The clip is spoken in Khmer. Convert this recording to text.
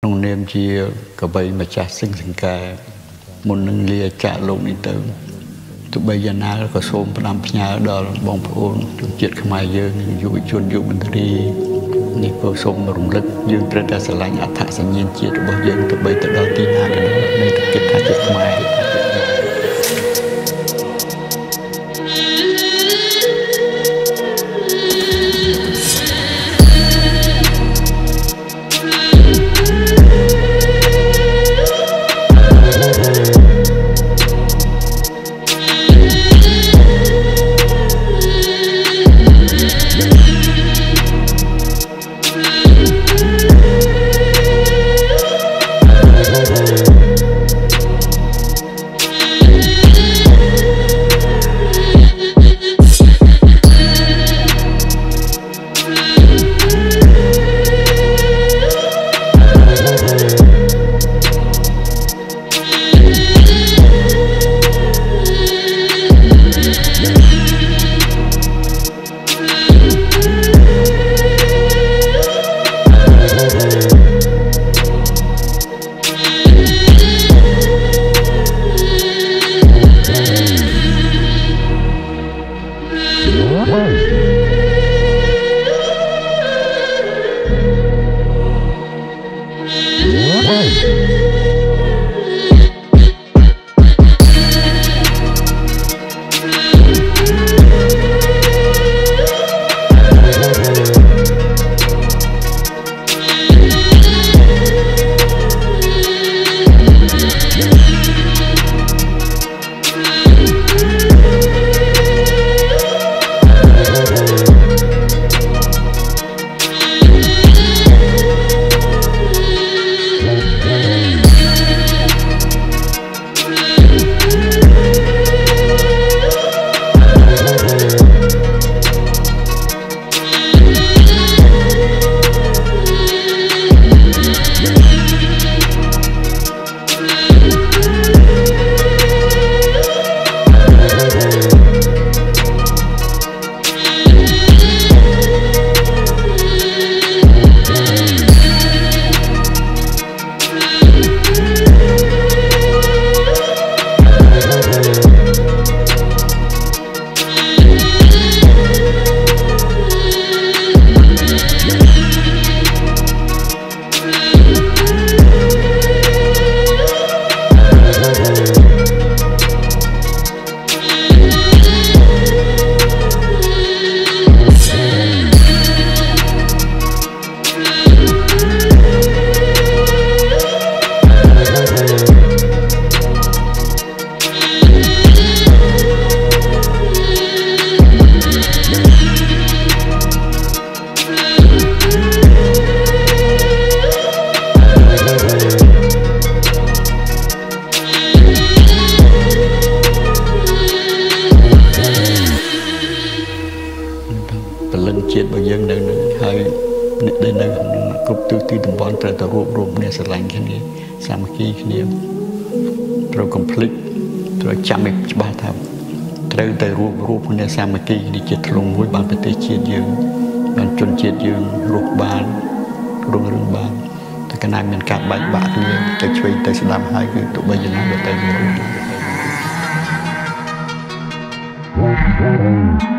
nông niệm chia cả bảy mà cha sinh sinh ca một nâng lia trả lộn đi tới tụi bây giờ nào có xôm làm nhà đó bông phun tụi chết không ai dương dụi chuồn dụi mình điนี่ก็สมรมลึกยืนประเดี๋ยวสลายอัฐสัญญาจิตบ่ยืนตะใบตะดอตีนากันในตะเก็บทางจิตหมายជាតិរបស់យើងនៅនឹងហើយអ្នកដែលនៅគ្រប់ទិសទីតំបន់ត្រូវតែរួបរวมគ្នាស្រឡាញ់គ្នាសាមគ្គីគ្នាត្រូវ complete ត្រូវចាំឲ្យច្បាស់ថាត្រូវតែរួបរวมគ្នាសាមគ្គីនេះជាធ្លុងមួយបានប្រទេសជាតិយើងបានជនជាតិយើងរស់បានរងរឿងបានតែកណាមានការបែកបាក់គ្នាទៅឆ្វេងទៅស្ដាំហើយគឺទោះបីយ៉ាងណាក៏ទៅមាន